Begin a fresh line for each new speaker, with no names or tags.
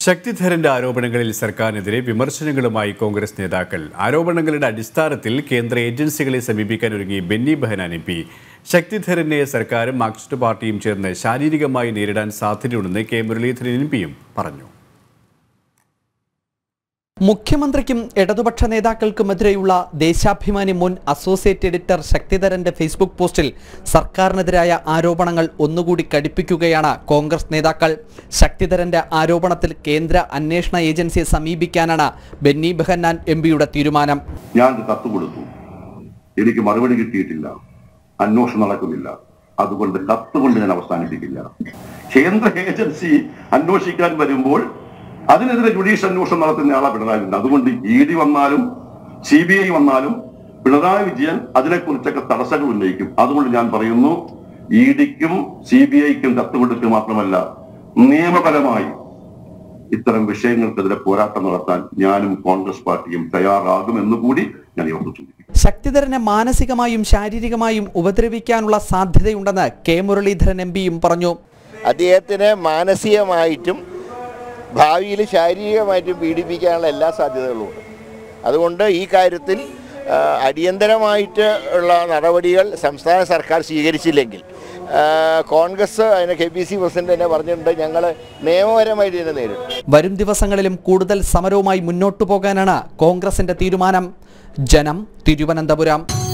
ശക്തിധരന്റെ ആരോപണങ്ങളിൽ സർക്കാരിനെതിരെ വിമർശനങ്ങളുമായി കോൺഗ്രസ് നേതാക്കൾ. ആരോപണങ്ങളുടെ അടിസ്ഥാനത്തിൽ കേന്ദ്ര ഏജൻസികളെ സമീപിക്കാൻ ഒരുങ്ങി ബെന്നി ബെഹനാൻ എംപി. ശക്തിധരനെ സർക്കാരും മാർക്സിസ്റ്റ് പാർട്ടിയും ചേർന്ന് ശാരീരികമായി നേരിടാൻ സാധ്യതയുണ്ടെന്ന് കെ മുരളീധരൻ എംപിയും പറഞ്ഞു.
മുഖ്യമന്ത്രിക്കും ഇടതുപക്ഷ നേതാക്കൾക്കുമെതിരെയുള്ള ദേശാഭിമാനി മുൻ അസോസിയേറ്റ് എഡിറ്റർ ശക്തിധരന്റെ ഫേസ്ബുക്ക് പോസ്റ്റിൽ സർക്കാരിനെതിരായ ആരോപണങ്ങൾ ഒന്നുകൂടി കടുപ്പിക്കുകയാണ് കോൺഗ്രസ് നേതാക്കൾ. ശക്തിധരന്റെ ആരോപണത്തിൽ കേന്ദ്ര അന്വേഷണ ഏജൻസിയെ സമീപിക്കാനാണ് ബെന്നി ബെഹനാൻ എംപിയുടെ തീരുമാനം.
ഞാൻ കത്ത് കൊടുത്തു, എനിക്ക് മറുപടി കിട്ടിയിട്ടില്ല, അന്വേഷണം നടക്കുന്നില്ല, അതുകൊണ്ട് കത്ത് കൊണ്ട് ഞാൻ അവസാനിപ്പിക്കില്ല. കേന്ദ്ര ഏജൻസി അന്വേഷിക്കാൻ വരുമ്പോൾ അതിനെതിരെ ജുഡീഷ്യൽ അന്വേഷണം നടത്തുന്ന ആളാ പിണറായി വിജയൻ. അതുകൊണ്ട് ED വന്നാലും CBI വന്നാലും പിണറായി വിജയൻ അതിനെക്കുറിച്ചൊക്കെ തടസ്സങ്ങൾ ഉന്നയിക്കും. അതുകൊണ്ട് ഞാൻ പറയുന്നു, EDക്കും CBIക്കും കത്ത് കൊടുക്കുക മാത്രമല്ല, നിയമപരമായി ഇത്തരം വിഷയങ്ങൾക്കെതിരെ പോരാട്ടം നടത്താൻ ഞാനും കോൺഗ്രസ് പാർട്ടിയും തയ്യാറാകുമെന്ന് കൂടി ഞാൻ ഓർമ്മിച്ചു.
ശക്തിധരനെ മാനസികമായും ശാരീരികമായും ഉപദ്രവിക്കാനുള്ള സാധ്യതയുണ്ടെന്ന് കെ മുരളീധരൻ എംപിയും പറഞ്ഞു.
അദ്ദേഹത്തിന് മാനസികമായിട്ടും ഭാവിയിൽ ശാരീരികമായിട്ടും പീഡിപ്പിക്കാനുള്ള എല്ലാ സാധ്യതകളുമുണ്ട്. അതുകൊണ്ട് ഈ കാര്യത്തിൽ അടിയന്തരമായിട്ട് ഉള്ള നടപടികൾ സംസ്ഥാന സർക്കാർ സ്വീകരിച്ചില്ലെങ്കിൽ കോൺഗ്രസ് അതിന് KPC പ്രസിഡന്റ് തന്നെ പറഞ്ഞിട്ടുണ്ട്, ഞങ്ങൾ നിയമപരമായിട്ട് ഇതിനെ നേരിടും.
വരും ദിവസങ്ങളിലും കൂടുതൽ സമരവുമായി മുന്നോട്ടു പോകാനാണ് കോൺഗ്രസിന്റെ തീരുമാനം. ജനം, തിരുവനന്തപുരം.